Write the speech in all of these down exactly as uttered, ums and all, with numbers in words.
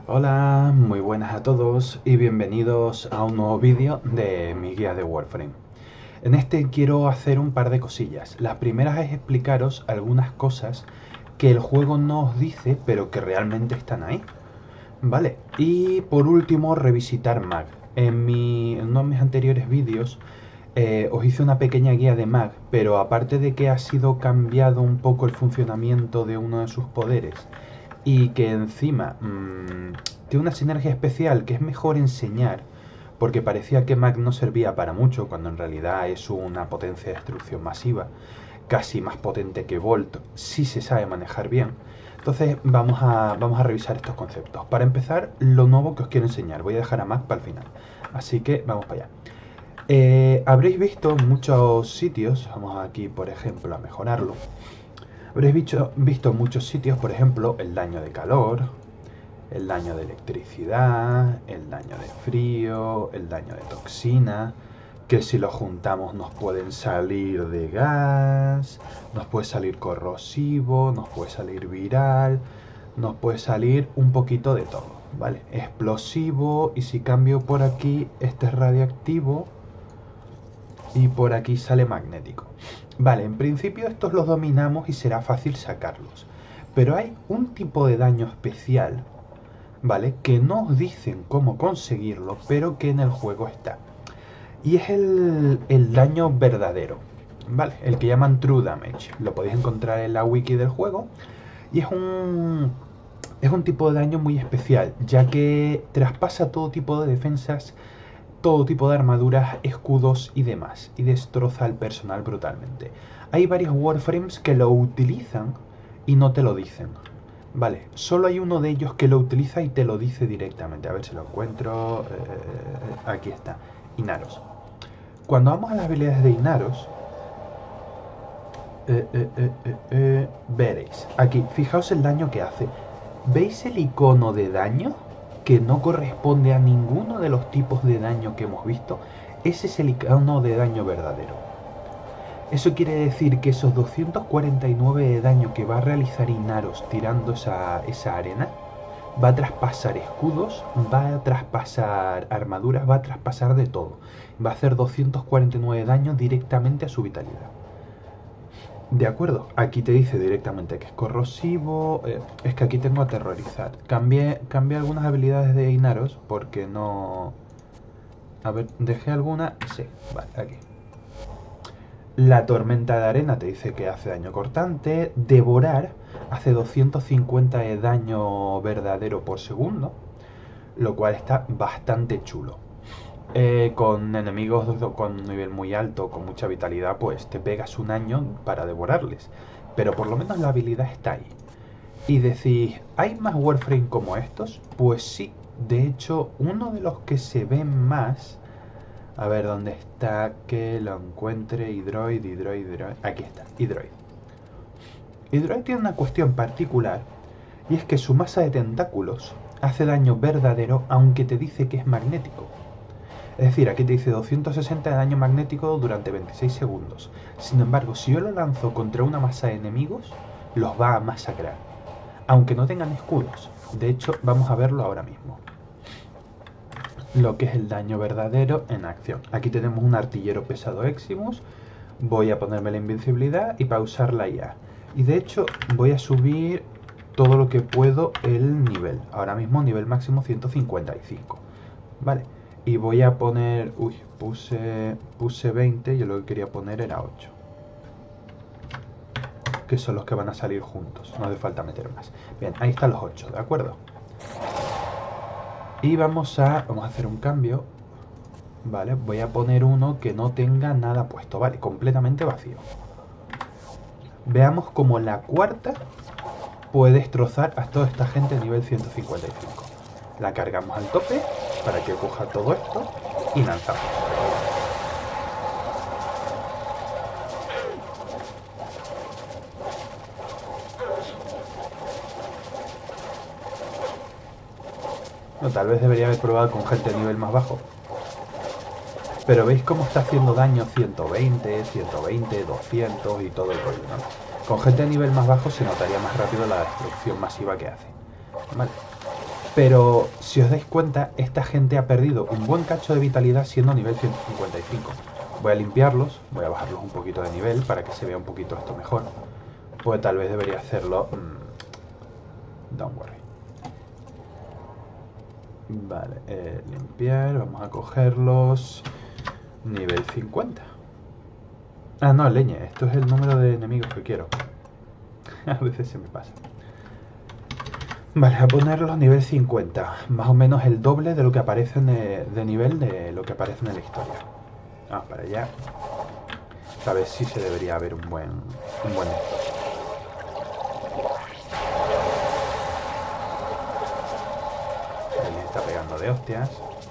Hola, muy buenas a todos y bienvenidos a un nuevo vídeo de mi guía de Warframe. En este quiero hacer un par de cosillas. Las primeras es explicaros algunas cosas que el juego no os dice, pero que realmente están ahí. Vale, y por último revisitar Mag. En, mi, en uno de mis anteriores vídeos eh, os hice una pequeña guía de Mag, pero aparte de que ha sido cambiado un poco el funcionamiento de uno de sus poderes y que encima mmm, tiene una sinergia especial que es mejor enseñar, porque parecía que Mag no servía para mucho cuando en realidad es una potencia de destrucción masiva, casi más potente que Volt, si se sabe manejar bien. Entonces vamos a, vamos a revisar estos conceptos. Para empezar, lo nuevo que os quiero enseñar. Voy a dejar a Mag para el final. Así que vamos para allá. Eh, habréis visto muchos sitios, vamos aquí por ejemplo a mejorarlo. Habréis visto, visto en muchos sitios, por ejemplo, el daño de calor, el daño de electricidad, el daño de frío, el daño de toxina, que si lo juntamos nos pueden salir de gas, nos puede salir corrosivo, nos puede salir viral, nos puede salir un poquito de todo, ¿vale? Explosivo, y si cambio por aquí, este es radiactivo y por aquí sale magnético. Vale, en principio estos los dominamos y será fácil sacarlos. Pero hay un tipo de daño especial, ¿vale? Que no os dicen cómo conseguirlo, pero que en el juego está. Y es el, el daño verdadero, ¿vale? El que llaman True Damage. Lo podéis encontrar en la wiki del juego. Y es un, es un tipo de daño muy especial, ya que traspasa todo tipo de defensas, todo tipo de armaduras, escudos y demás, y destroza al personal brutalmente. Hay varios Warframes que lo utilizan y no te lo dicen. Vale, solo hay uno de ellos que lo utiliza y te lo dice directamente. A ver si lo encuentro. Eh, aquí está, Inaros. Cuando vamos a las habilidades de Inaros, eh, eh, eh, eh, eh, veréis. Aquí, fijaos el daño que hace. ¿Veis el icono de daño? Que no corresponde a ninguno de los tipos de daño que hemos visto. Ese es el icono de daño verdadero. Eso quiere decir que esos doscientos cuarenta y nueve de daño que va a realizar Inaros tirando esa, esa arena, va a traspasar escudos, va a traspasar armaduras, va a traspasar de todo. Va a hacer doscientos cuarenta y nueve de daño directamente a su vitalidad. De acuerdo, aquí te dice directamente que es corrosivo. Eh, es que aquí tengo aterrorizar. Cambié, cambié algunas habilidades de Inaros porque no... A ver, dejé alguna... Sí, vale, aquí. La tormenta de arena te dice que hace daño cortante. Devorar hace doscientos cincuenta de daño verdadero por segundo, lo cual está bastante chulo. Eh, con enemigos con un nivel muy alto, con mucha vitalidad, pues te pegas un año para devorarles. Pero por lo menos la habilidad está ahí. Y decís, ¿hay más Warframe como estos? Pues sí, de hecho, uno de los que se ven más... A ver, ¿dónde está? Que lo encuentre. Hydroid, Hydroid, Hydroid. Aquí está, Hydroid. Hydroid tiene una cuestión particular, y es que su masa de tentáculos hace daño verdadero, aunque te dice que es magnético. Es decir, aquí te dice doscientos sesenta de daño magnético durante veintiséis segundos. Sin embargo, si yo lo lanzo contra una masa de enemigos, los va a masacrar, aunque no tengan escudos. De hecho, vamos a verlo ahora mismo. Lo que es el daño verdadero en acción. Aquí tenemos un artillero pesado Eximus. Voy a ponerme la invencibilidad y pausar la I A. Y de hecho, voy a subir todo lo que puedo el nivel. Ahora mismo nivel máximo ciento cincuenta y cinco. Vale. Y voy a poner... Uy, puse, puse veinte. Yo lo que quería poner era ocho. Que son los que van a salir juntos. No hace falta meter más. Bien, ahí están los ocho, ¿de acuerdo? Y vamos a... Vamos a hacer un cambio. Vale, voy a poner uno que no tenga nada puesto. Vale, completamente vacío. Veamos cómo la cuarta puede destrozar a toda esta gente a nivel ciento cincuenta y cinco. La cargamos al tope para que coja todo esto y lanzamos. No, tal vez debería haber probado con gente a nivel más bajo. Pero veis cómo está haciendo daño ciento veinte, ciento veinte, doscientos y todo el rollo, ¿no? Con gente a nivel más bajo se notaría más rápido la destrucción masiva que hace. Vale. Pero si os dais cuenta, esta gente ha perdido un buen cacho de vitalidad siendo nivel ciento cincuenta y cinco. Voy a limpiarlos, voy a bajarlos un poquito de nivel para que se vea un poquito esto mejor. Pues tal vez debería hacerlo... Mmm, don't worry. Vale, eh, limpiar, vamos a cogerlos... Nivel cincuenta. Ah, no, leña, esto es el número de enemigos que quiero. A veces se me pasa. Vale, a ponerlos nivel cincuenta. Más o menos el doble de lo que aparece de, de nivel de lo que aparece en la historia. Vamos para allá. A ver si se debería haber un buen... Un buen esto. Ahí le está pegando de hostias.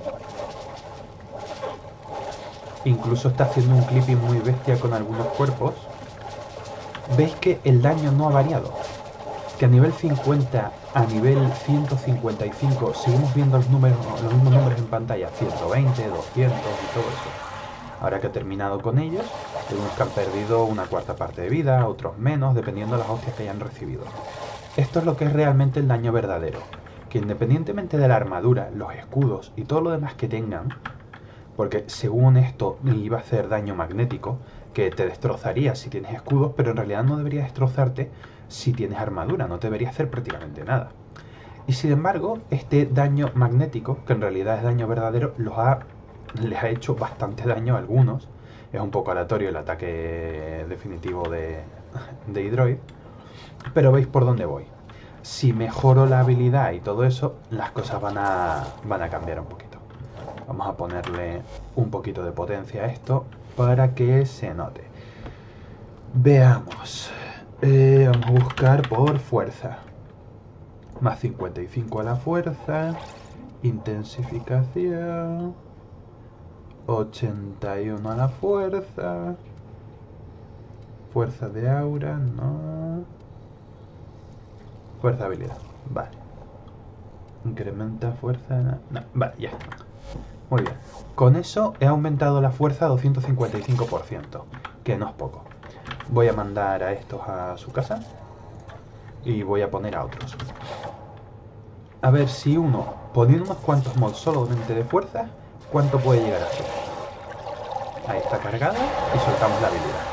Incluso está haciendo un clipping muy bestia con algunos cuerpos. ¿Veis que el daño no ha variado? Que a nivel cincuenta, a nivel ciento cincuenta y cinco, seguimos viendo los, números, los mismos números en pantalla. ciento veinte, doscientos y todo eso. Ahora que he terminado con ellos, algunos que han perdido una cuarta parte de vida, otros menos, dependiendo de las hostias que hayan recibido. Esto es lo que es realmente el daño verdadero. Que independientemente de la armadura, los escudos y todo lo demás que tengan, porque según esto iba a hacer daño magnético, que te destrozaría si tienes escudos, pero en realidad no debería destrozarte si tienes armadura, no te debería hacer prácticamente nada. Y sin embargo, este daño magnético, que en realidad es daño verdadero, los ha, les ha hecho bastante daño a algunos. Es un poco aleatorio el ataque definitivo de, de Hydroid, pero veis por dónde voy. Si mejoro la habilidad y todo eso, las cosas van a, van a cambiar un poquito. Vamos a ponerle un poquito de potencia a esto para que se note. Veamos. Eh, vamos a buscar por fuerza. Más cincuenta y cinco a la fuerza. Intensificación. ochenta y uno a la fuerza. Fuerza de aura, no. Fuerza de habilidad, vale. Incrementa fuerza, no, no. Vale, ya está. Muy bien. Con eso he aumentado la fuerza a doscientos cincuenta y cinco por ciento, que no es poco. Voy a mandar a estos a su casa y voy a poner a otros. A ver si uno, poniendo unos cuantos mods solamente de fuerza, cuánto puede llegar a ser. Ahí está cargada y soltamos la habilidad.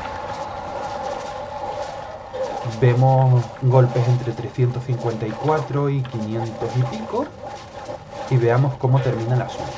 Vemos golpes entre trescientos cincuenta y cuatro y quinientos y pico. Y veamos cómo termina el asunto.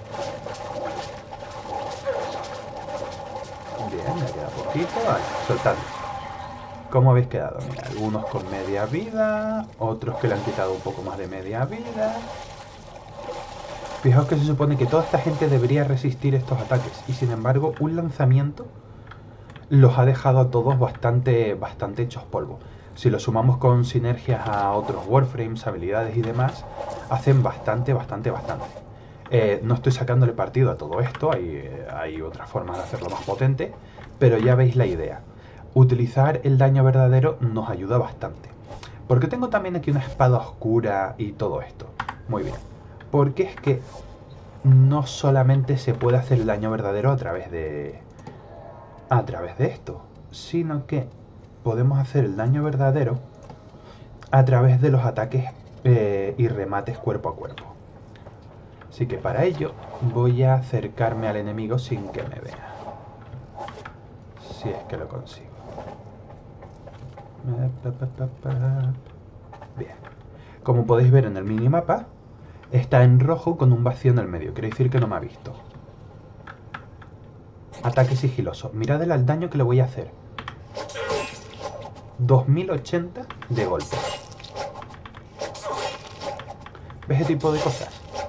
Bien, me queda poquito. Vale, soltadlo. ¿Cómo habéis quedado? Mira, algunos con media vida, otros que le han quitado un poco más de media vida. Fijaos que se supone que toda esta gente debería resistir estos ataques. Y sin embargo, un lanzamiento los ha dejado a todos bastante, bastante hechos polvo. Si lo sumamos con sinergias a otros Warframes, habilidades y demás, hacen bastante, bastante, bastante. Eh, no estoy sacándole partido a todo esto, hay, hay otras formas de hacerlo más potente, pero ya veis la idea. Utilizar el daño verdadero nos ayuda bastante. Porque tengo también aquí una espada oscura y todo esto. Muy bien. Porque es que no solamente se puede hacer el daño verdadero a través de... a través de esto, sino que podemos hacer el daño verdadero a través de los ataques eh, y remates cuerpo a cuerpo. Así que para ello voy a acercarme al enemigo sin que me vea. Si es que lo consigo. Bien. Como podéis ver en el minimapa, está en rojo con un vacío en el medio. Quiere decir que no me ha visto. Ataque sigiloso. Mirad el daño que le voy a hacer. dos mil ochenta de golpe. ¿Ves ese tipo de cosas?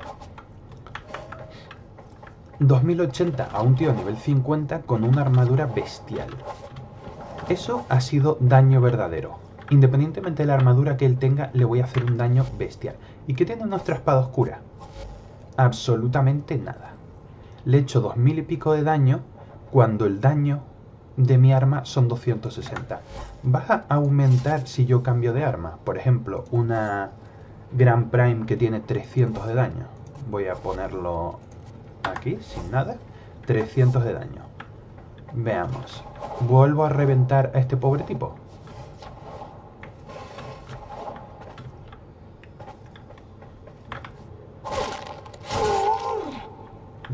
dos mil ochenta a un tío a nivel cincuenta con una armadura bestial. Eso ha sido daño verdadero. Independientemente de la armadura que él tenga, le voy a hacer un daño bestial. ¿Y qué tiene nuestra espada oscura? Absolutamente nada. Le he hecho dos mil y pico de daño cuando el daño de mi arma son doscientos sesenta. ¿Va a aumentar si yo cambio de arma? Por ejemplo, una Grand Prime que tiene trescientos de daño. Voy a ponerlo aquí, sin nada. trescientos de daño. Veamos. Vuelvo a reventar a este pobre tipo.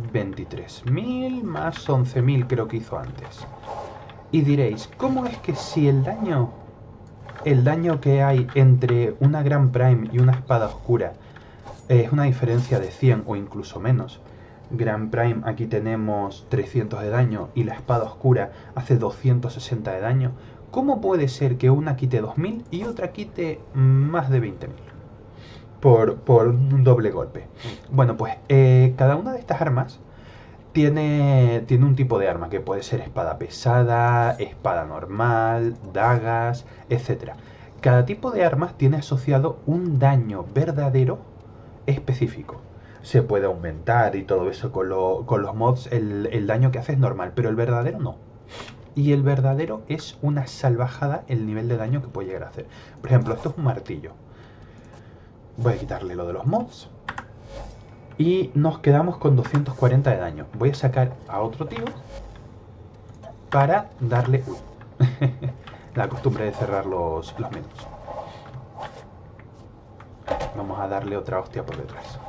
veintitrés mil más once mil creo que hizo antes. Y diréis, ¿cómo es que si el daño, el daño que hay entre una Grand Prime y una espada oscura es una diferencia de cien o incluso menos? Grand Prime aquí tenemos trescientos de daño y la espada oscura hace doscientos sesenta de daño. ¿Cómo puede ser que una quite dos mil y otra quite más de veinte mil? Por, por un doble golpe. Bueno, pues eh, cada una de estas armas tiene, tiene un tipo de arma que puede ser espada pesada, espada normal, dagas, etcétera. Cada tipo de armas tiene asociado un daño verdadero específico. Se puede aumentar y todo eso con, lo, con los mods, el, el daño que hace es normal, pero el verdadero no. Y el verdadero es una salvajada el nivel de daño que puede llegar a hacer. Por ejemplo, esto es un martillo. Voy a quitarle lo de los mods. Y nos quedamos con doscientos cuarenta de daño. Voy a sacar a otro tío para darle... Uy. La costumbre de cerrar los, los menús. Vamos a darle otra hostia por detrás.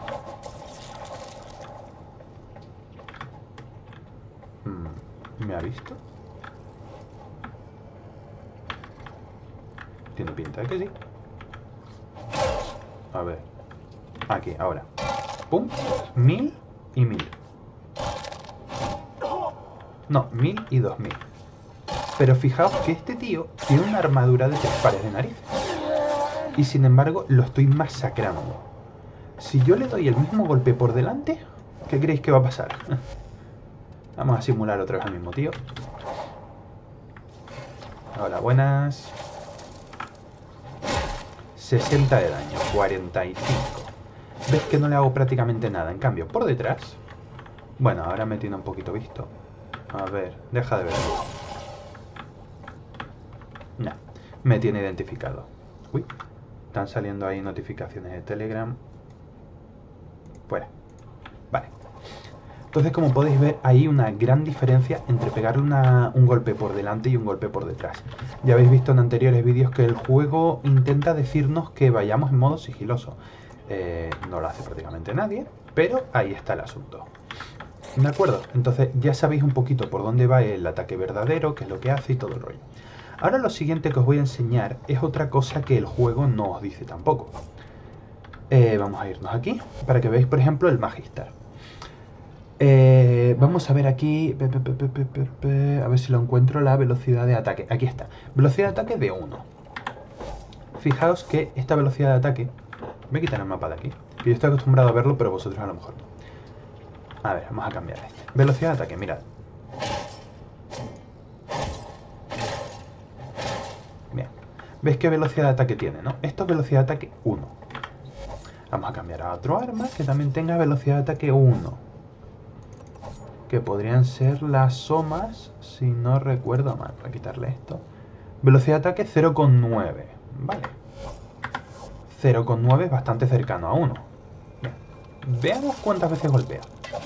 ¿Me ha visto? Tiene pinta de que sí. A ver. Aquí, ahora. Pum. Mil y mil. No, mil y dos mil. Pero fijaos que este tío tiene una armadura de tres pares de nariz. Y sin embargo lo estoy masacrando. Si yo le doy el mismo golpe por delante, ¿qué creéis que va a pasar? Vamos a simular otra vez al mismo tío. Hola, buenas. sesenta de daño, cuarenta y cinco. ¿Ves que no le hago prácticamente nada? En cambio, por detrás... Bueno, ahora me tiene un poquito visto. A ver, deja de verlo. No, me tiene identificado. Uy, están saliendo ahí notificaciones de Telegram. Fuera. Vale. Entonces, como podéis ver, hay una gran diferencia entre pegarle una, un golpe por delante y un golpe por detrás. Ya habéis visto en anteriores vídeos que el juego intenta decirnos que vayamos en modo sigiloso. Eh, no lo hace prácticamente nadie, pero ahí está el asunto. ¿De acuerdo? Entonces ya sabéis un poquito por dónde va el ataque verdadero, qué es lo que hace y todo el rollo. Ahora lo siguiente que os voy a enseñar es otra cosa que el juego no os dice tampoco. Eh, vamos a irnos aquí para que veáis, por ejemplo, el Magister. Eh, vamos a ver aquí, pe, pe, pe, pe, pe, pe, a ver si lo encuentro, la velocidad de ataque. Aquí está, velocidad de ataque de uno. Fijaos que esta velocidad de ataque... Voy a quitar el mapa de aquí, que yo estoy acostumbrado a verlo, pero vosotros a lo mejor no. A ver, vamos a cambiar este. Velocidad de ataque, mirad. Bien. ¿Ves qué velocidad de ataque tiene, no? Esto es velocidad de ataque uno. Vamos a cambiar a otro arma que también tenga velocidad de ataque uno. Que podrían ser las somas, si no recuerdo mal. Voy a quitarle esto. Velocidad de ataque cero coma nueve. Vale. cero coma nueve es bastante cercano a uno. Bien. Veamos cuántas veces golpea.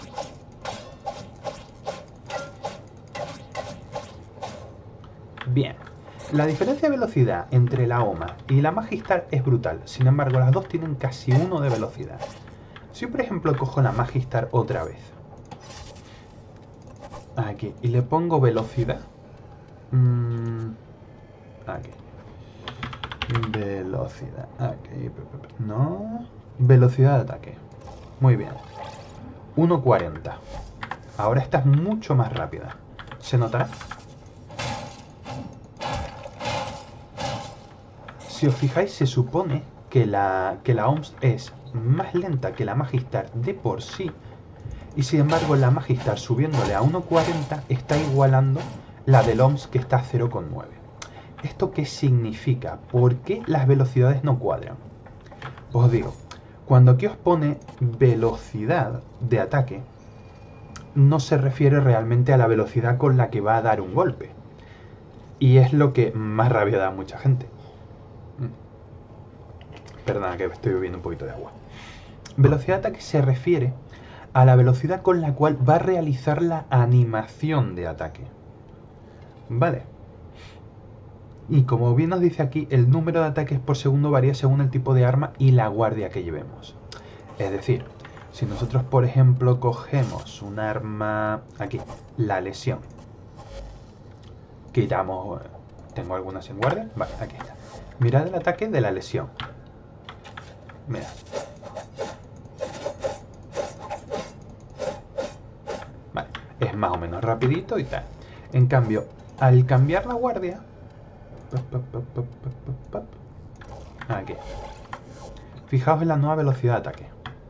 Bien. La diferencia de velocidad entre la OMA y la Magister es brutal. Sin embargo, las dos tienen casi uno de velocidad. Si por ejemplo cojo la Magister otra vez. Aquí. Y le pongo velocidad. Mm, aquí. Velocidad. Aquí. No. Velocidad de ataque. Muy bien. uno cuarenta. Ahora esta es mucho más rápida. ¿Se notará? Si os fijáis, se supone que la, que la O M S es más lenta que la Magister de por sí. Y sin embargo, la Magister subiéndole a uno cuarenta está igualando la del O M S que está a cero coma nueve. ¿Esto qué significa? ¿Por qué las velocidades no cuadran? Os digo, cuando aquí os pone velocidad de ataque, no se refiere realmente a la velocidad con la que va a dar un golpe. Y es lo que más rabia da a mucha gente. Perdona que estoy bebiendo un poquito de agua. Velocidad de ataque se refiere a la velocidad con la cual va a realizar la animación de ataque. Vale. Y como bien nos dice aquí, el número de ataques por segundo varía según el tipo de arma y la guardia que llevemos. Es decir, Si nosotros, por ejemplo, cogemos un arma, aquí, la lesión, quitamos, tengo algunas en guardia, vale, aquí está. Mirad el ataque de la lesión. Mira. Vale, es más o menos rapidito y tal. En cambio, al cambiar la guardia, aquí, fijaos en la nueva velocidad de ataque.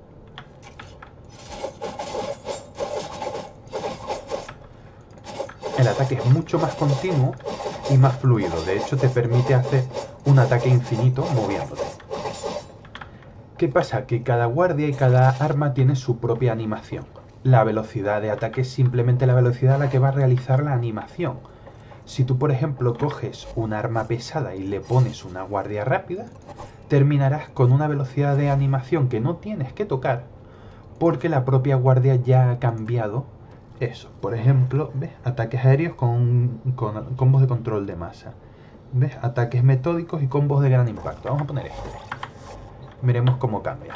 El ataque es mucho más continuo y más fluido. De hecho, te permite hacer un ataque infinito moviéndote. ¿Qué pasa? Que cada guardia y cada arma tiene su propia animación. La velocidad de ataque es simplemente la velocidad a la que va a realizar la animación. Si tú, por ejemplo, coges un arma pesada y le pones una guardia rápida, terminarás con una velocidad de animación que no tienes que tocar, porque la propia guardia ya ha cambiado eso. Por ejemplo, ¿ves? Ataques aéreos con, con combos de control de masa. ¿Ves? Ataques metódicos y combos de gran impacto. Vamos a poner este. Miremos cómo cambia.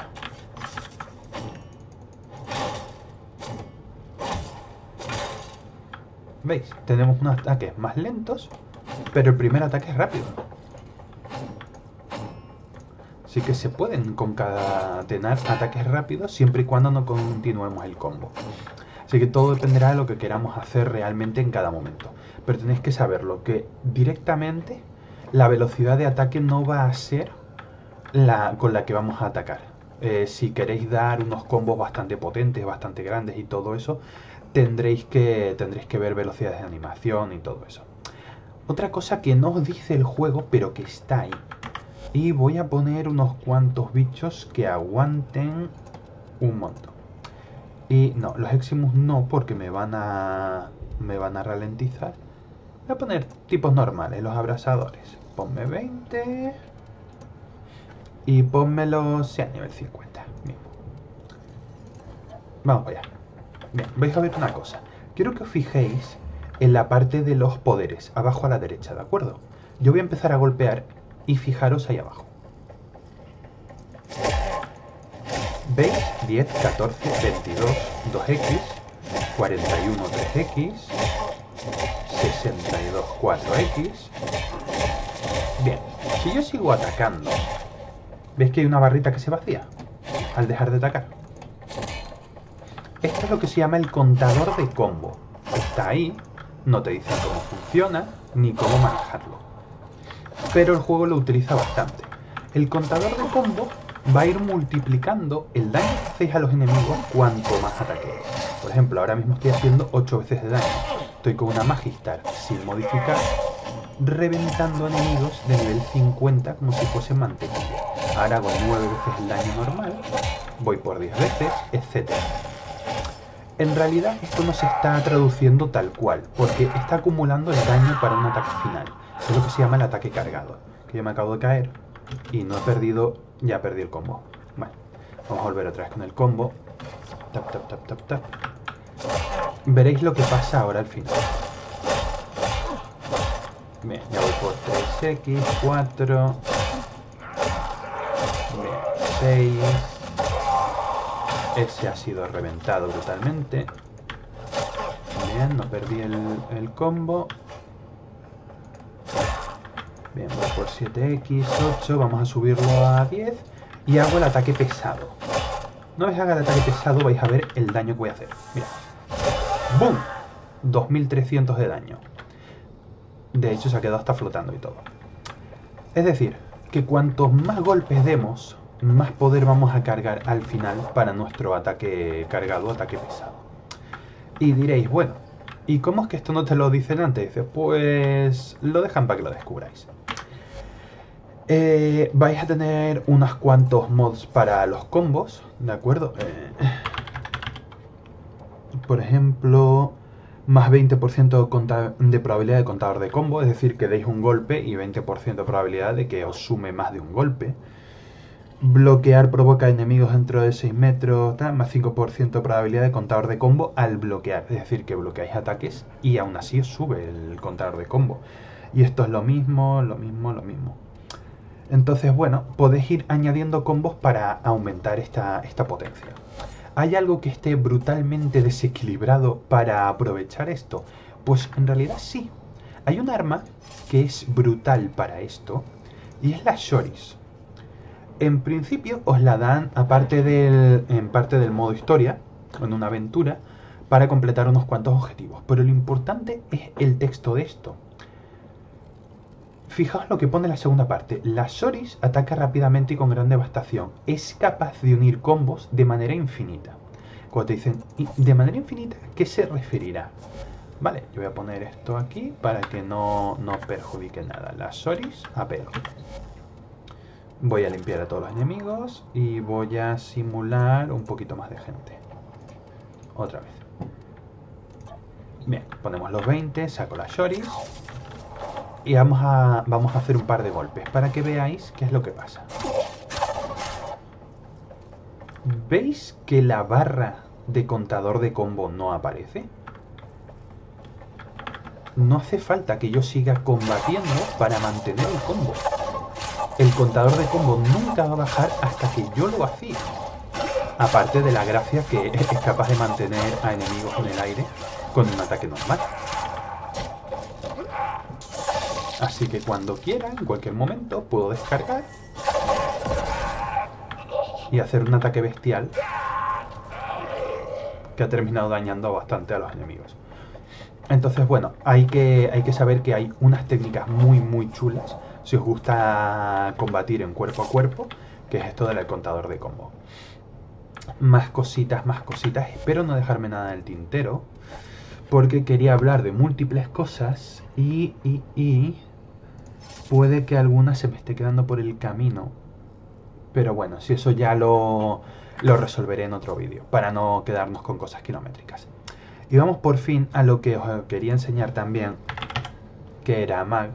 ¿Veis? Tenemos unos ataques más lentos, pero el primer ataque es rápido. Así que se pueden concatenar ataques rápidos siempre y cuando no continuemos el combo. Así que todo dependerá de lo que queramos hacer realmente en cada momento. Pero tenéis que saberlo, que directamente la velocidad de ataque no va a ser la con la que vamos a atacar. Eh, si queréis dar unos combos bastante potentes, bastante grandes y todo eso, tendréis que, tendréis que ver velocidades de animación y todo eso. Otra cosa que no os dice el juego, pero que está ahí. Y voy a poner unos cuantos bichos que aguanten un montón. Y no, los Eximus no, porque me van a me van a ralentizar. Voy a poner tipos normales, los abrasadores. Ponme veinte. Y ponmelos, sí, a nivel cincuenta. Bien. Vamos para allá. Bien, vais a ver una cosa. Quiero que os fijéis en la parte de los poderes, abajo a la derecha, ¿de acuerdo? Yo voy a empezar a golpear y fijaros ahí abajo. ¿Veis? diez, catorce, veintidós, dos equis, cuarenta y uno, tres equis, sesenta y dos, cuatro equis. Bien, si yo sigo atacando, ¿veis que hay una barrita que se vacía al dejar de atacar? Esto es lo que se llama el contador de combo. Está ahí, no te dice cómo funciona ni cómo manejarlo. Pero el juego lo utiliza bastante. El contador de combo va a ir multiplicando el daño que hacéis a los enemigos cuanto más ataquéis. Por ejemplo, ahora mismo estoy haciendo ocho veces de daño. Estoy con una Magistar sin modificar, reventando enemigos de nivel cincuenta como si fuesen mantequilla. Ahora hago nueve veces el daño normal, voy por diez veces, etcétera. En realidad esto no se está traduciendo tal cual, porque está acumulando el daño para un ataque final. Es lo que se llama el ataque cargado, que yo me acabo de caer y no he perdido, ya perdí el combo. Vale, vamos a volver otra vez con el combo. Tap, tap, tap, tap, tap. Veréis lo que pasa ahora al final. Bien, ya voy por tres equis, cuatro, bien, seis. Ese ha sido reventado brutalmente. Bien, no perdí el, el combo. Bien, voy por siete equis, ocho, vamos a subirlo a diez. Y hago el ataque pesado. Una vez haga el ataque pesado vais a ver el daño que voy a hacer. Mira. ¡Bum! dos mil trescientos de daño. De hecho se ha quedado hasta flotando y todo. Es decir, que cuantos más golpes demos, más poder vamos a cargar al final para nuestro ataque cargado, ataque pesado. Y diréis, bueno, ¿y cómo es que esto no te lo dicen antes? Dices, pues lo dejan para que lo descubráis. Eh, vais a tener unos cuantos mods para los combos, ¿de acuerdo? Eh, por ejemplo, más veinte por ciento de probabilidad de contador de combo, es decir, que deis un golpe y veinte por ciento de probabilidad de que os sume más de un golpe. Bloquear provoca enemigos dentro de seis metros, tal, más cinco por ciento de probabilidad de contador de combo al bloquear. Es decir, que bloqueáis ataques y aún así os sube el contador de combo. Y esto es lo mismo, lo mismo, lo mismo. Entonces, bueno, podéis ir añadiendo combos para aumentar esta, esta potencia. ¿Hay algo que esté brutalmente desequilibrado para aprovechar esto? Pues en realidad sí. Hay un arma que es brutal para esto y es la Shoris. En principio os la dan aparte del, en parte del modo historia, en una aventura, para completar unos cuantos objetivos. Pero lo importante es el texto de esto. Fijaos lo que pone la segunda parte. La Shoris ataca rápidamente y con gran devastación. Es capaz de unir combos de manera infinita. Cuando te dicen de manera infinita, ¿qué se referirá? Vale, yo voy a poner esto aquí para que no, no perjudique nada. La Shoris a pelo. Voy a limpiar a todos los enemigos y voy a simular un poquito más de gente. Otra vez. Bien, ponemos los veinte, saco la Shoris. Y vamos a, vamos a hacer un par de golpes para que veáis qué es lo que pasa. ¿Veis que la barra de contador de combo no aparece? No hace falta que yo siga combatiendo para mantener el combo. El contador de combo nunca va a bajar hasta que yo lo vacíe. Aparte de la gracia que es capaz de mantener a enemigos en el aire con un ataque normal. Así que cuando quiera, en cualquier momento, puedo descargar y hacer un ataque bestial que ha terminado dañando bastante a los enemigos. Entonces, bueno, hay que, hay que saber que hay unas técnicas muy, muy chulas si os gusta combatir en cuerpo a cuerpo, que es esto del contador de combo. Más cositas, más cositas. Espero no dejarme nada en el tintero, porque quería hablar de múltiples cosas y... y, y puede que alguna se me esté quedando por el camino. Pero bueno, si eso ya lo, lo resolveré en otro vídeo, para no quedarnos con cosas kilométricas. Y vamos por fin a lo que os quería enseñar también, que era Mag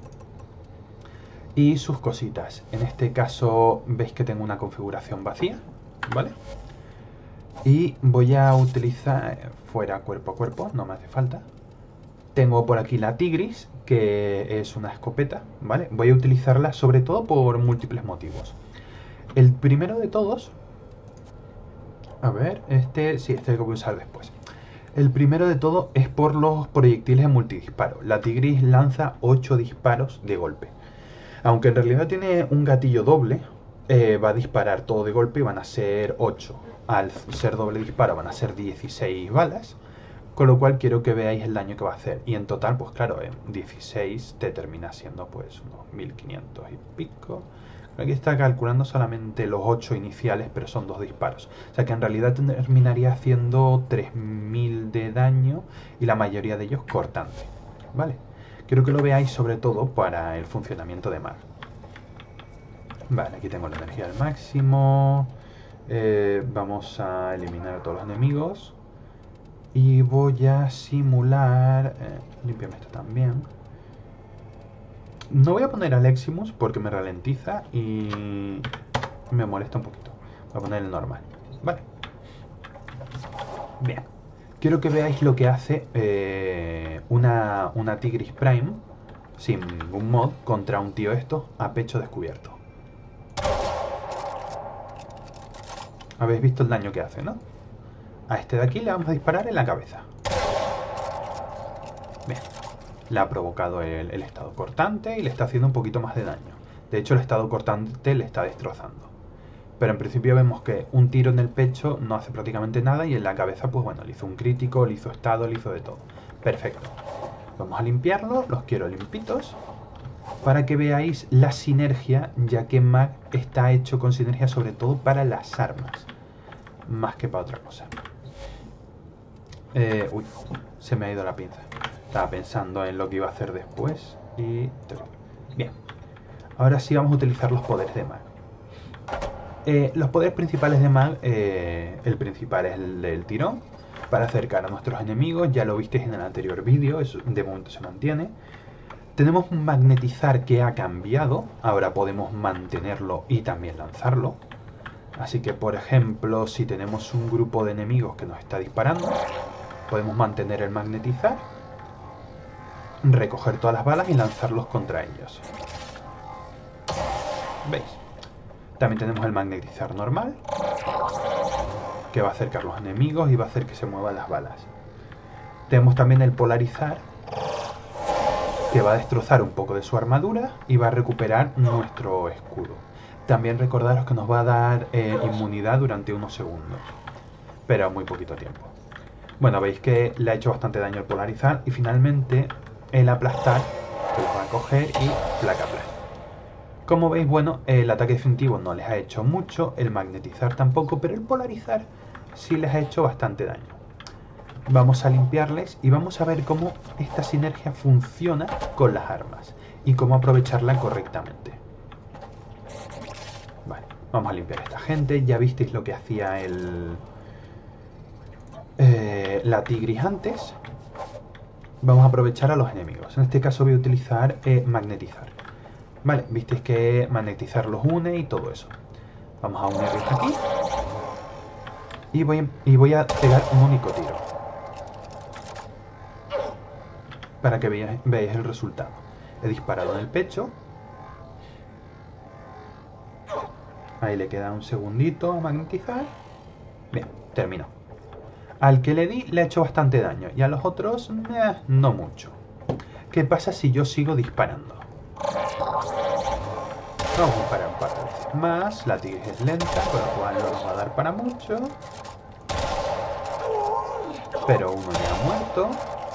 y sus cositas. En este caso veis que tengo una configuración vacía, ¿vale? Y voy a utilizar, fuera cuerpo a cuerpo, no me hace falta. Tengo por aquí la Tigris, que es una escopeta, ¿vale? Voy a utilizarla sobre todo por múltiples motivos. El primero de todos... A ver, este... Sí, este es el que voy a usar después. El primero de todo es por los proyectiles de multidisparo. La Tigris lanza ocho disparos de golpe. Aunque en realidad tiene un gatillo doble, eh, va a disparar todo de golpe y van a ser ocho. Al ser doble disparo van a ser dieciséis balas. Con lo cual quiero que veáis el daño que va a hacer. Y en total, pues claro, en dieciséis te termina siendo pues unos mil quinientos y pico. Aquí está calculando solamente los ocho iniciales, pero son dos disparos. O sea que en realidad terminaría haciendo tres mil de daño y la mayoría de ellos cortante. ¿Vale? Quiero que lo veáis sobre todo para el funcionamiento de Mag. Vale, aquí tengo la energía al máximo. Eh, vamos a eliminar a todos los enemigos. Y voy a simular... Eh, límpiame esto también. No voy a poner al Eximus porque me ralentiza y me molesta un poquito. Voy a poner el normal. Vale. Bien. Quiero que veáis lo que hace eh, una, una Tigris Prime sin ningún mod contra un tío esto a pecho descubierto. Habéis visto el daño que hace, ¿no? A este de aquí le vamos a disparar en la cabeza. Bien. Le ha provocado el, el estado cortante y le está haciendo un poquito más de daño. De hecho, el estado cortante le está destrozando. Pero en principio vemos que un tiro en el pecho no hace prácticamente nada y en la cabeza, pues bueno, le hizo un crítico, le hizo estado, le hizo de todo. Perfecto. Vamos a limpiarlo, los quiero limpitos, para que veáis la sinergia, ya que Mag está hecho con sinergia sobre todo para las armas, más que para otra cosa. Eh, uy, se me ha ido la pinza. Estaba pensando en lo que iba a hacer después y... Bien. Ahora sí vamos a utilizar los poderes de Mag. Eh, los poderes principales de Mag, eh, el principal es el del tirón, para acercar a nuestros enemigos. Ya lo visteis en el anterior vídeo, eso de momento se mantiene. Tenemos un magnetizar que ha cambiado, ahora podemos mantenerlo y también lanzarlo. Así que, por ejemplo, si tenemos un grupo de enemigos que nos está disparando, podemos mantener el magnetizar, recoger todas las balas y lanzarlos contra ellos. ¿Veis? También tenemos el magnetizar normal. que va a acercar los enemigos y va a hacer que se muevan las balas. Tenemos también el polarizar, que va a destrozar un poco de su armadura y va a recuperar nuestro escudo. También recordaros que nos va a dar eh, inmunidad durante unos segundos, pero muy poquito tiempo. Bueno, veis que le ha hecho bastante daño el polarizar y finalmente el aplastar, que lo va a coger y placa placa. Como veis, bueno, el ataque definitivo no les ha hecho mucho, el magnetizar tampoco, pero el polarizar sí les ha hecho bastante daño. Vamos a limpiarles y vamos a ver cómo esta sinergia funciona con las armas y cómo aprovecharla correctamente. Vale, vamos a limpiar a esta gente. Ya visteis lo que hacía el eh, la tigris antes. Vamos a aprovechar a los enemigos. En este caso voy a utilizar eh, magnetizar. Vale, visteis que magnetizar los une y todo eso. Vamos a unirlos aquí. Y voy, y voy a pegar un único tiro, para que veáis, veáis el resultado. He disparado en el pecho. Ahí le queda un segundito a magnetizar. Bien, terminó. Al que le di le ha hecho bastante daño y a los otros eh, no mucho. ¿Qué pasa si yo sigo disparando? Vamos a disparar un par de veces más. La tigris es lenta, con lo cual no nos va a dar para mucho. Pero uno ya ha muerto.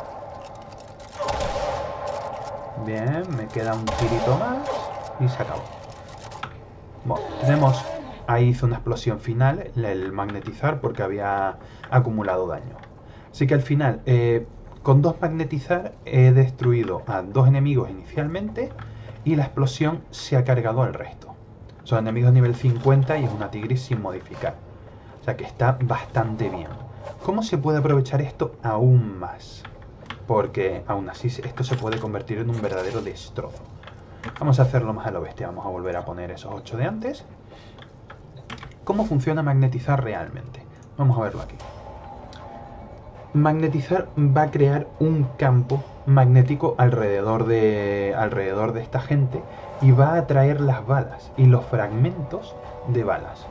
Bien, me queda un tirito más y se acabó. Bueno, tenemos... Ahí hizo una explosión final, el magnetizar, porque había acumulado daño. Así que al final, eh, con dos magnetizar he destruido a dos enemigos inicialmente y la explosión se ha cargado al resto. Son enemigos nivel cincuenta y es una tigris sin modificar. O sea que está bastante bien. ¿Cómo se puede aprovechar esto aún más? Porque aún así esto se puede convertir en un verdadero destrozo. Vamos a hacerlo más a lo bestia. Vamos a volver a poner esos ocho de antes. ¿Cómo funciona magnetizar realmente? Vamos a verlo aquí. Magnetizar va a crear un campo magnético alrededor de, alrededor de esta gente y va a atraer las balas y los fragmentos de balas.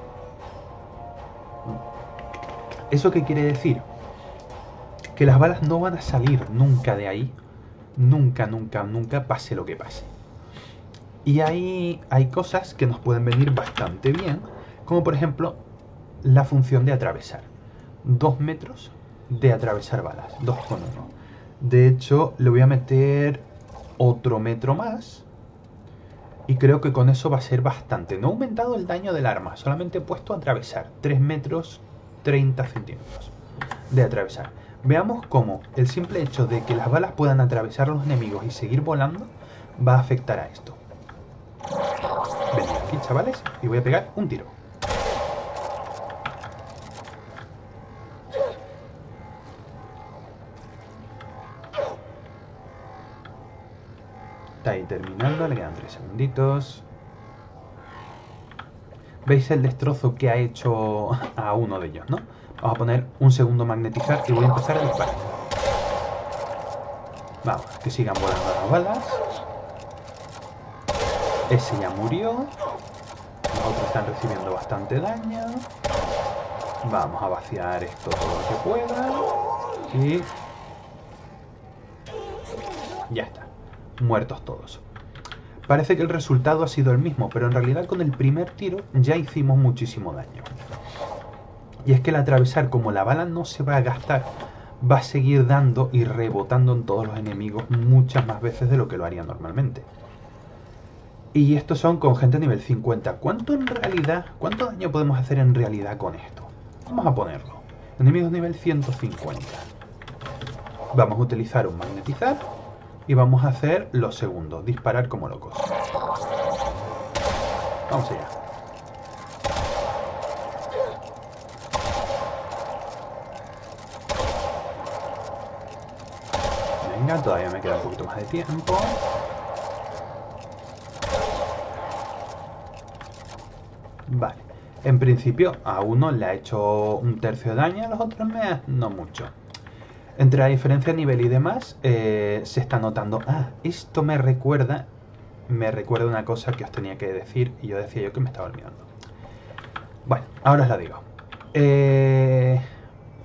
¿Eso qué quiere decir? Que las balas no van a salir nunca de ahí. Nunca, nunca, nunca, pase lo que pase. Y ahí hay cosas que nos pueden venir bastante bien, como por ejemplo la función de atravesar. Dos metros de atravesar balas, dos con uno. De hecho, le voy a meter otro metro más y creo que con eso va a ser bastante. No he aumentado el daño del arma, solamente he puesto a atravesar. tres metros treinta centímetros de atravesar. Veamos cómo el simple hecho de que las balas puedan atravesar a los enemigos y seguir volando va a afectar a esto. Venid aquí, chavales, y voy a pegar un tiro. Está ahí terminando, le quedan tres segunditos. ¿Veis el destrozo que ha hecho a uno de ellos, no? Vamos a poner un segundo magnetizar y voy a empezar a disparar. Vamos, que sigan volando las balas. Ese ya murió. Los otros están recibiendo bastante daño. Vamos a vaciar esto todo lo que pueda. Y... ya está. Muertos todos. Parece que el resultado ha sido el mismo, pero en realidad con el primer tiro ya hicimos muchísimo daño. Y es que el atravesar, como la bala no se va a gastar, va a seguir dando y rebotando en todos los enemigos muchas más veces de lo que lo haría normalmente. Y estos son con gente nivel cincuenta. ¿Cuánto en realidad, cuánto daño podemos hacer en realidad con esto? Vamos a ponerlo. Enemigos nivel ciento cincuenta. Vamos a utilizar un magnetizar y vamos a hacer los segundos. Disparar como locos. Vamos allá. Venga, todavía me queda un poquito más de tiempo. Vale. En principio a uno le ha hecho un tercio de daño, a los otros me, no mucho. Entre la diferencia de nivel y demás, eh, se está notando... Ah, esto me recuerda... Me recuerda una cosa que os tenía que decir y yo decía yo que me estaba olvidando. Bueno, ahora os la digo. Eh...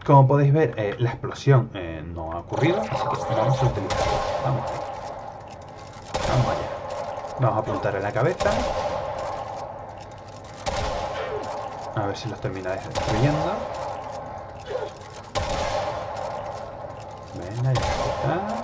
Como podéis ver, eh, la explosión eh, no ha ocurrido, así que vamos a utilizarla. Vamos ahí. Vamos allá. Vamos a apuntar en la cabeza. A ver si los termina destruyendo. Venga, ya está.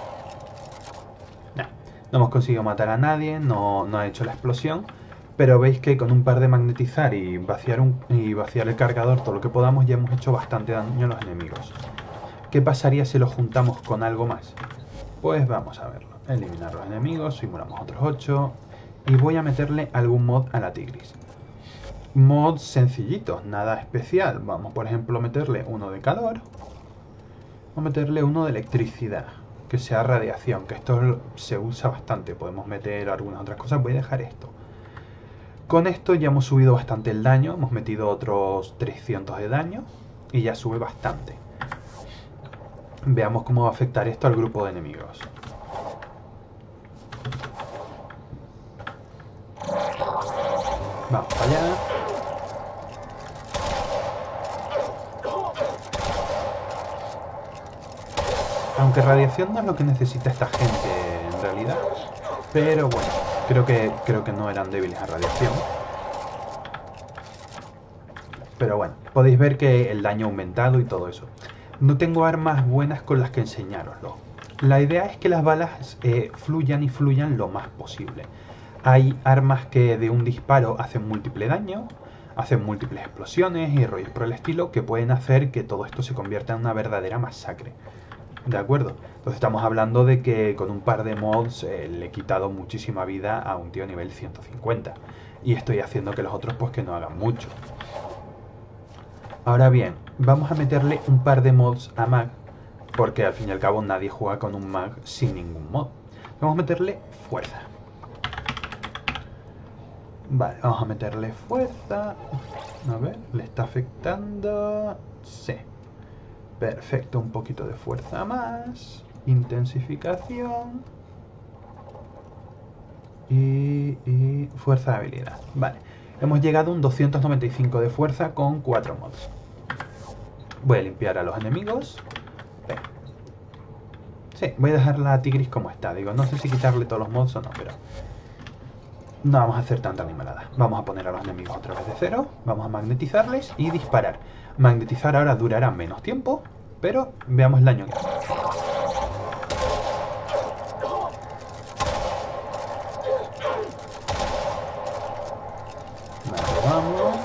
No, no hemos conseguido matar a nadie, no, no ha hecho la explosión. Pero veis que con un par de magnetizar y vaciar, un, y vaciar el cargador, todo lo que podamos, ya hemos hecho bastante daño a los enemigos. ¿Qué pasaría si lo juntamos con algo más? Pues vamos a verlo. Eliminar los enemigos, simulamos otros ocho. Y voy a meterle algún mod a la Tigris. Mods sencillitos, nada especial. Vamos, por ejemplo, a meterle uno de calor. Vamos a meterle uno de electricidad, que sea radiación, que esto se usa bastante. Podemos meter algunas otras cosas. Voy a dejar esto. Con esto ya hemos subido bastante el daño, hemos metido otros trescientos de daño y ya sube bastante. Veamos cómo va a afectar esto al grupo de enemigos. Vamos para allá. Aunque radiación no es lo que necesita esta gente en realidad, pero bueno. Creo que, creo que no eran débiles a radiación. Pero bueno, podéis ver que el daño ha aumentado y todo eso. No tengo armas buenas con las que enseñároslo. La idea es que las balas eh, fluyan y fluyan lo más posible. Hay armas que de un disparo hacen múltiple daño, hacen múltiples explosiones y rollos por el estilo, que pueden hacer que todo esto se convierta en una verdadera masacre. ¿De acuerdo? Entonces estamos hablando de que con un par de mods eh, le he quitado muchísima vida a un tío nivel ciento cincuenta. Y estoy haciendo que los otros pues que no hagan mucho. Ahora bien, vamos a meterle un par de mods a Mag. Porque al fin y al cabo nadie juega con un Mag sin ningún mod. Vamos a meterle fuerza. Vale, vamos a meterle fuerza. A ver, ¿le está afectando? Sí. Perfecto, un poquito de fuerza más. Intensificación. Y, y fuerza de habilidad. Vale, hemos llegado a un doscientos noventa y cinco de fuerza con cuatro mods. Voy a limpiar a los enemigos. Venga. Sí, voy a dejar la Tigris como está. Digo, no sé si quitarle todos los mods o no, pero no vamos a hacer tanta animalada. Vamos a poner a los enemigos otra vez de cero. Vamos a magnetizarles y disparar. Magnetizar ahora durará menos tiempo, pero veamos el daño que hace. Vale, vamos.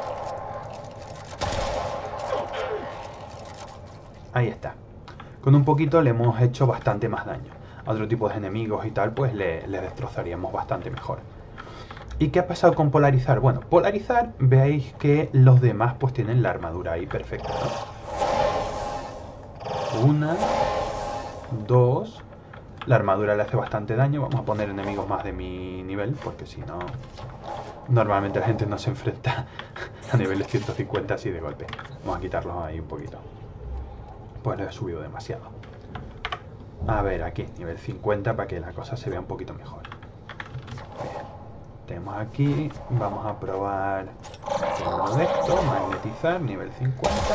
Ahí está. Con un poquito le hemos hecho bastante más daño. A otro tipo de enemigos y tal, pues le, le destrozaríamos bastante mejor. ¿Y qué ha pasado con polarizar? Bueno, polarizar, veis que los demás pues tienen la armadura ahí perfecta, ¿no? Una, dos. La armadura le hace bastante daño. Vamos a poner enemigos más de mi nivel, porque si no, normalmente la gente no se enfrenta a niveles ciento cincuenta así de golpe. Vamos a quitarlos ahí un poquito. Pues lo he subido demasiado. A ver, aquí, nivel cincuenta, para que la cosa se vea un poquito mejor. Bien. Tenemos aquí, vamos a probar uno de estos, magnetizar, nivel cincuenta.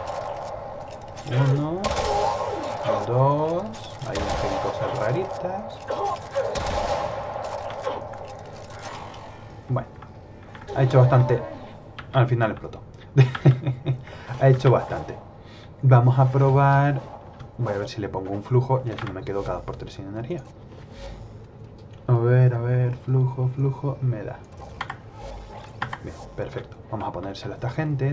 Uno, dos, hay unas cosas raritas. Bueno, ha hecho bastante. Al final explotó. Ha hecho bastante. Vamos a probar. Voy a ver si le pongo un flujo y así no me quedo cada dos por tres sin energía. A ver, a ver, flujo, flujo, me da. Bien, perfecto. Vamos a ponérselo a esta gente.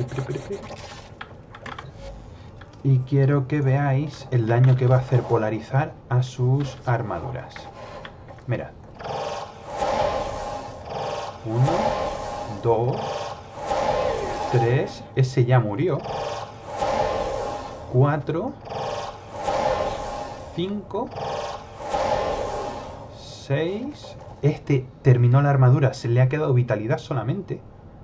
Y quiero que veáis el daño que va a hacer polarizar a sus armaduras. Mirad. Uno, dos, tres. Ese ya murió. Cuatro. Cinco. seis. Este terminó la armadura, se le ha quedado vitalidad solamente.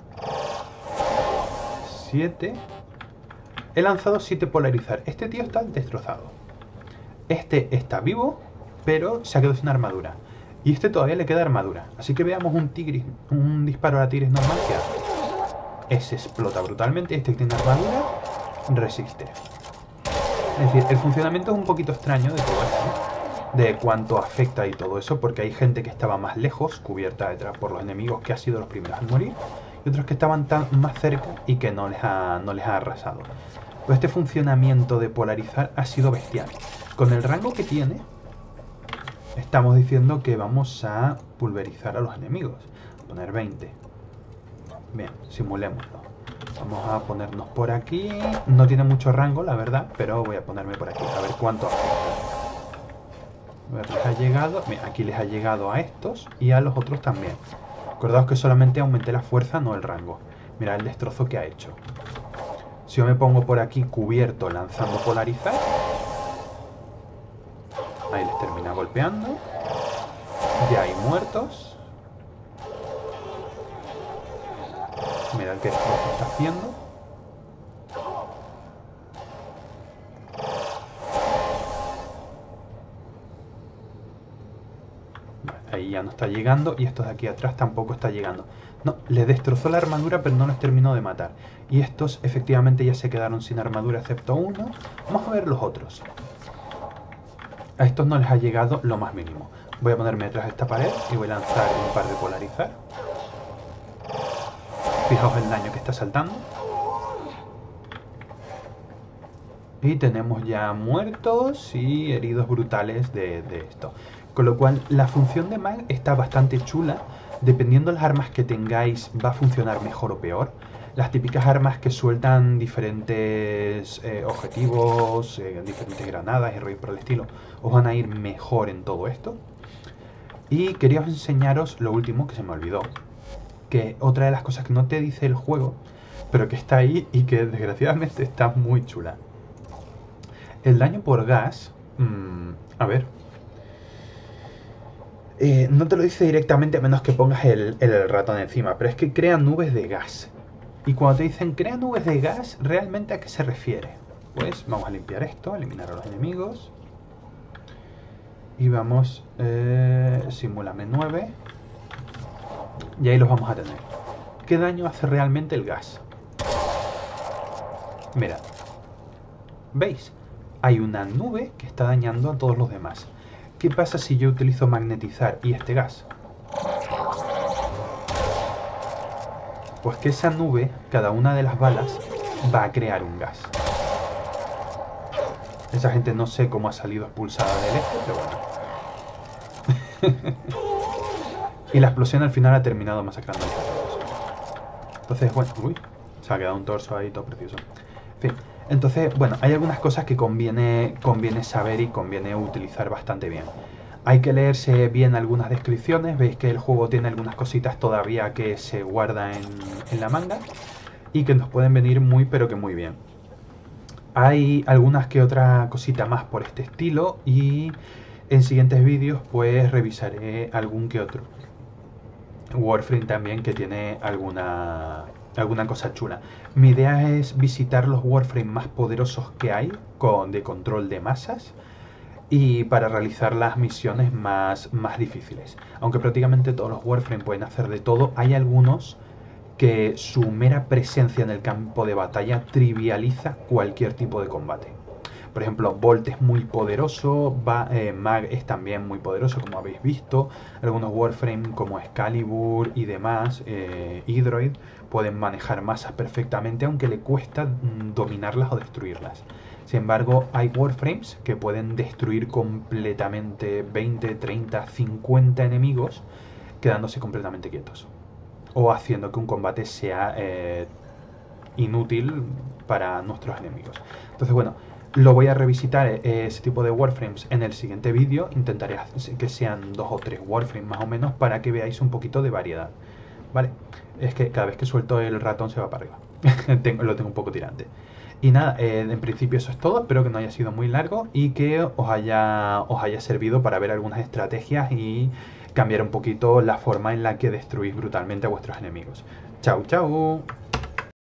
siete. He lanzado siete polarizar. Este tío está destrozado. Este está vivo, pero se ha quedado sin armadura. Y este todavía le queda armadura. Así que veamos un tigris, un disparo a la tigris normal que hace. Ese explota brutalmente. Este tiene armadura. resiste. Es decir, el funcionamiento es un poquito extraño de todo esto, de cuánto afecta y todo eso, porque hay gente que estaba más lejos, cubierta detrás por los enemigos, que ha sido los primeros en morir, y otros que estaban tan más cerca y que no les ha, no les ha arrasado. Pues este funcionamiento de polarizar ha sido bestial. Con el rango que tiene, estamos diciendo que vamos a pulverizar a los enemigos. Poner veinte. Bien, simulémoslo. Vamos a ponernos por aquí. No tiene mucho rango, la verdad, pero voy a ponerme por aquí, a ver cuánto afecta. A ver, les ha llegado. Mira, aquí les ha llegado a estos y a los otros también. Acordaos que solamente aumenté la fuerza, no el rango. Mirad el destrozo que ha hecho. Si yo me pongo por aquí cubierto lanzando polarizar, ahí les termina golpeando. Ya hay muertos. Mirad qué destrozo está haciendo. Vale, ahí ya no está llegando y estos de aquí atrás tampoco está llegando. No, les destrozó la armadura pero no los terminó de matar. Y estos efectivamente ya se quedaron sin armadura excepto uno. Vamos a ver los otros. A estos no les ha llegado lo más mínimo. Voy a ponerme detrás de esta pared y voy a lanzar un par de polarizar. Fijaos el daño que está saltando. Y tenemos ya muertos y heridos brutales de, de esto. Con lo cual la función de mag está bastante chula. Dependiendo de las armas que tengáis va a funcionar mejor o peor. Las típicas armas que sueltan diferentes eh, objetivos, eh, diferentes granadas y rollos por el estilo, os van a ir mejor en todo esto. Y quería enseñaros lo último que se me olvidó. Que otra de las cosas que no te dice el juego, pero que está ahí y que desgraciadamente está muy chula. El daño por gas, mmm, a ver, eh, no te lo dice directamente a menos que pongas el, el ratón encima, pero es que crea nubes de gas. Y cuando te dicen crea nubes de gas, ¿realmente a qué se refiere? Pues vamos a limpiar esto, eliminar a los enemigos. Y vamos, eh, simúlame nueve. Y ahí los vamos a tener. ¿Qué daño hace realmente el gas? Mirad. ¿Veis? Hay una nube que está dañando a todos los demás. ¿Qué pasa si yo utilizo magnetizar y este gas? Pues que esa nube, cada una de las balas, va a crear un gas. Esa gente no sé cómo ha salido expulsada del este, pero bueno. Y la explosión al final ha terminado masacrando a todos. Entonces, bueno, uy, se ha quedado un torso ahí todo precioso. En fin, entonces, bueno, hay algunas cosas que conviene, conviene saber y conviene utilizar bastante bien. Hay que leerse bien algunas descripciones. Veis que el juego tiene algunas cositas todavía que se guarda en, en la manga y que nos pueden venir muy pero que muy bien. Hay algunas que otra cosita más por este estilo y en siguientes vídeos pues revisaré algún que otro. Warframe también que tiene alguna, alguna cosa chula. Mi idea es visitar los Warframe más poderosos que hay con, de control de masas y para realizar las misiones más, más difíciles. Aunque prácticamente todos los Warframe pueden hacer de todo, hay algunos que su mera presencia en el campo de batalla trivializa cualquier tipo de combate. Por ejemplo, Bolt es muy poderoso, Va, eh, Mag es también muy poderoso, como habéis visto. Algunos Warframe como Excalibur y demás, eh, Hydroid, pueden manejar masas perfectamente, aunque le cuesta mm, dominarlas o destruirlas. Sin embargo, hay Warframes que pueden destruir completamente veinte, treinta, cincuenta enemigos, quedándose completamente quietos. O haciendo que un combate sea eh, inútil para nuestros enemigos. Entonces, bueno, lo voy a revisitar eh, ese tipo de Warframes en el siguiente vídeo. Intentaré que sean dos o tres Warframes más o menos para que veáis un poquito de variedad. Vale, es que cada vez que suelto el ratón se va para arriba. tengo, lo tengo un poco tirante. Y nada, eh, en principio eso es todo. Espero que no haya sido muy largo y que os haya, os haya servido para ver algunas estrategias y cambiar un poquito la forma en la que destruís brutalmente a vuestros enemigos. Chao, chao.